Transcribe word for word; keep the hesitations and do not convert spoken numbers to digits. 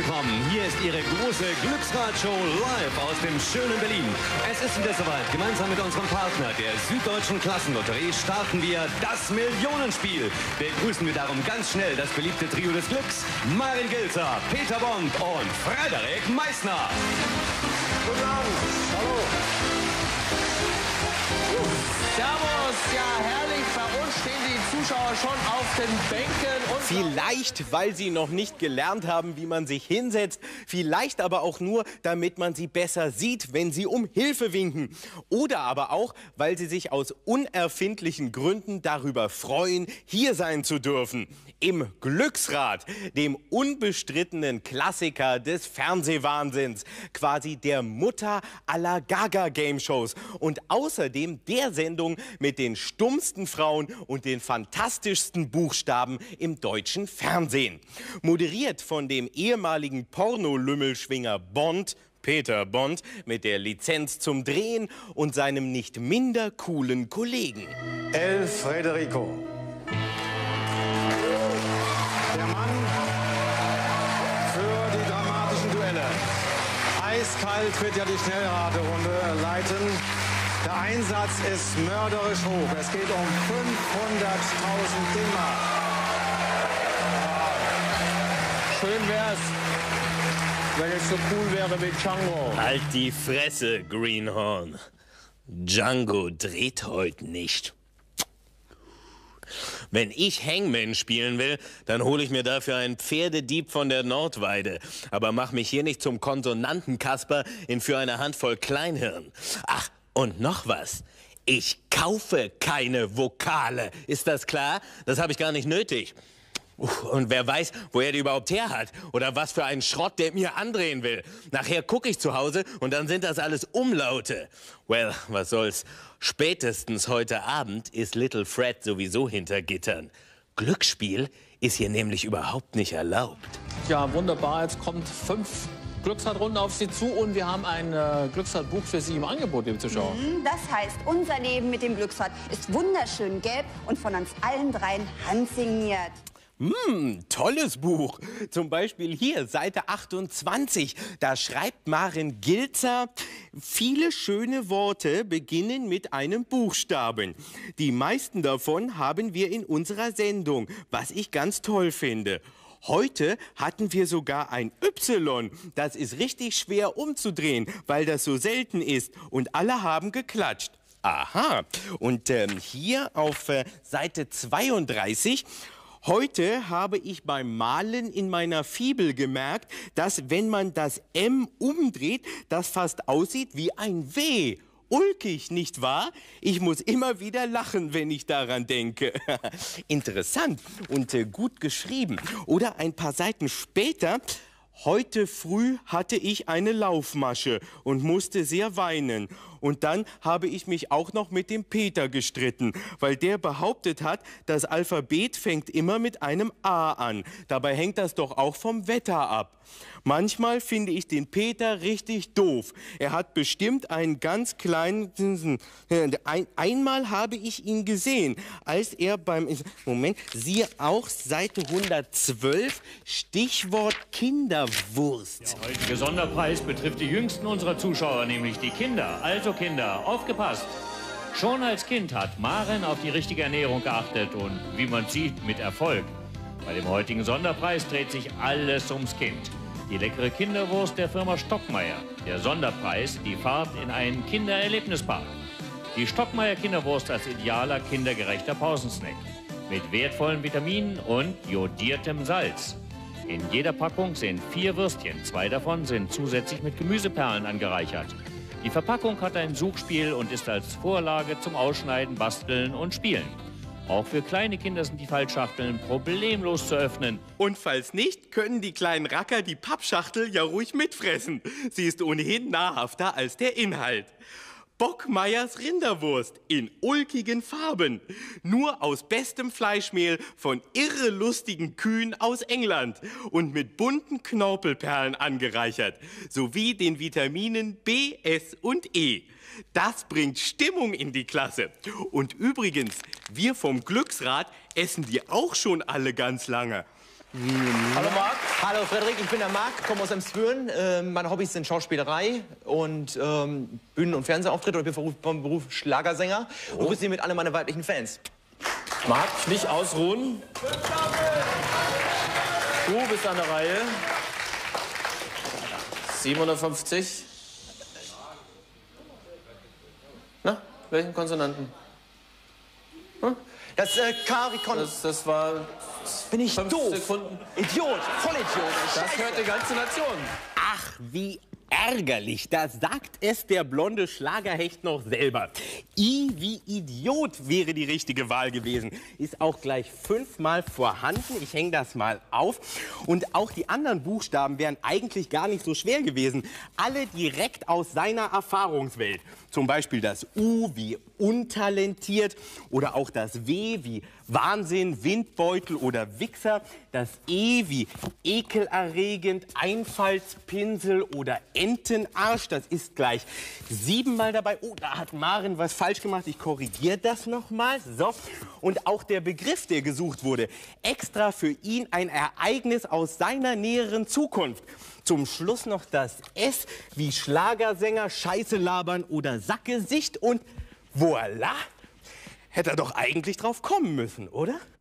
willkommen. Hier ist Ihre große Glücksrad-Show live aus dem schönen Berlin. Es ist wieder soweit. Gemeinsam mit unserem Partner, der Süddeutschen Klassenlotterie, starten wir das Millionenspiel. Begrüßen wir darum ganz schnell das beliebte Trio des Glücks, Maren Gilzer, Peter Bond und Frederik Meissner. Guten Abend. Hallo. Servus, ja herrlich, bei uns stehen die Zuschauer schon auf den Bänken. Und vielleicht, weil sie noch nicht gelernt haben, wie man sich hinsetzt, vielleicht aber auch nur, damit man sie besser sieht, wenn sie um Hilfe winken. Oder aber auch, weil sie sich aus unerfindlichen Gründen darüber freuen, hier sein zu dürfen. Im Glücksrad, dem unbestrittenen Klassiker des Fernsehwahnsinns, quasi der Mutter aller Gaga-Game-Shows und außerdem der Sendung mit den stummsten Frauen und den fantastischsten Buchstaben im deutschen Fernsehen. Moderiert von dem ehemaligen Pornolümmelschwinger Bond, Peter Bond, mit der Lizenz zum Drehen und seinem nicht minder coolen Kollegen. El Frederico. Der Mann für die dramatischen Duelle. Eiskalt wird ja die Schnellraterunde leiten. Der Einsatz ist mörderisch hoch. Es geht um fünfhunderttausend D-Mark. schön wär's, wenn es so cool wäre wie Django. Halt die Fresse, Greenhorn. Django dreht heute nicht. Wenn ich Hangman spielen will, dann hole ich mir dafür einen Pferdedieb von der Nordweide. Aber mach mich hier nicht zum Konsonantenkasper in für eine Handvoll Kleinhirn. Ach, und noch was. Ich kaufe keine Vokale. Ist das klar? Das habe ich gar nicht nötig. Und wer weiß, wo er die überhaupt her hat oder was für einen Schrott der mir andrehen will. Nachher gucke ich zu Hause und dann sind das alles Umlaute. Well, was soll's. Spätestens heute Abend ist Little Fred sowieso hinter Gittern. Glücksspiel ist hier nämlich überhaupt nicht erlaubt. Ja, wunderbar. Jetzt kommt fünf Glücksradrunden auf Sie zu und wir haben ein äh, Glücksradbuch für Sie im Angebot, liebe Zuschauer. Mhm, das heißt, unser Leben mit dem Glücksrad ist wunderschön gelb und von uns allen dreien handsigniert. Hm, tolles Buch. Zum Beispiel hier, Seite achtundzwanzig. Da schreibt Maren Gilzer, viele schöne Worte beginnen mit einem Buchstaben. Die meisten davon haben wir in unserer Sendung, was ich ganz toll finde. Heute hatten wir sogar ein Y. Das ist richtig schwer umzudrehen, weil das so selten ist. Und alle haben geklatscht. Aha. Und ähm, hier auf äh, Seite zweiunddreißig... Heute habe ich beim Malen in meiner Fibel gemerkt, dass wenn man das M umdreht, das fast aussieht wie ein W. Ulkig, nicht wahr? Ich muss immer wieder lachen, wenn ich daran denke. Interessant und äh, gut geschrieben. Oder ein paar Seiten später: Heute früh hatte ich eine Laufmasche und musste sehr weinen. Und dann habe ich mich auch noch mit dem Peter gestritten, weil der behauptet hat, das Alphabet fängt immer mit einem A an. Dabei hängt das doch auch vom Wetter ab. Manchmal finde ich den Peter richtig doof. Er hat bestimmt einen ganz kleinen... Ein, einmal habe ich ihn gesehen, als er beim... Moment, siehe auch Seite hundertzwölf, Stichwort Kinderwurst. Der heutige Sonderpreis betrifft die jüngsten unserer Zuschauer, nämlich die Kinder. Also Kinder, aufgepasst! Schon als Kind hat Maren auf die richtige Ernährung geachtet und, wie man sieht, mit Erfolg. Bei dem heutigen Sonderpreis dreht sich alles ums Kind. Die leckere Kinderwurst der Firma Stockmeier. Der Sonderpreis, die Fahrt in einen Kindererlebnispark. Die Stockmeier Kinderwurst als idealer, kindergerechter Pausensnack. Mit wertvollen Vitaminen und jodiertem Salz. In jeder Packung sind vier Würstchen. Zwei davon sind zusätzlich mit Gemüseperlen angereichert. Die Verpackung hat ein Suchspiel und ist als Vorlage zum Ausschneiden, Basteln und Spielen. Auch für kleine Kinder sind die Fallschachteln problemlos zu öffnen. Und falls nicht, können die kleinen Racker die Pappschachtel ja ruhig mitfressen. Sie ist ohnehin nahrhafter als der Inhalt. Bockmeyers Rinderwurst in ulkigen Farben. Nur aus bestem Fleischmehl von irre lustigen Kühen aus England und mit bunten Knorpelperlen angereichert, sowie den Vitaminen B, S und E. Das bringt Stimmung in die Klasse. Und übrigens, wir vom Glücksrad essen die auch schon alle ganz lange. Hallo Marc. Hallo Frederik, ich bin der Marc, komme aus Emsbüren. Ähm, meine Hobbys sind Schauspielerei und ähm, Bühnen- und Fernsehauftritte. Und ich bin vom Beruf Schlagersänger und grüße mit alle meine weiblichen Fans. Marc, nicht ausruhen. Du bist an der Reihe. siebenhundertfünfzig. Na, welchen Konsonanten? Hm? Das äh, K wie Kon... Das, das war Bin ich fünf doof? Sekunden. Idiot, Vollidiot. Das Scheiße. hört die ganze Nation. Ach, wie ärgerlich. Da sagt es der blonde Schlagerhecht noch selber. I wie Idiot wäre die richtige Wahl gewesen. Ist auch gleich fünfmal vorhanden. Ich hänge das mal auf. Und auch die anderen Buchstaben wären eigentlich gar nicht so schwer gewesen. Alle direkt aus seiner Erfahrungswelt. Zum Beispiel das U wie untalentiert oder auch das W wie Wahnsinn, Windbeutel oder Wichser. Das E wie ekelerregend, Einfallspinsel oder Entenarsch. Das ist gleich siebenmal dabei. Oh, da hat Maren was falsch gemacht. Ich korrigiere das nochmal. So. Und auch der Begriff, der gesucht wurde, extra für ihn ein Ereignis aus seiner näheren Zukunft. Zum Schluss noch das S wie Schlagersänger, Scheiße labern oder Sackgesicht. Und voilà, hätte er doch eigentlich drauf kommen müssen, oder?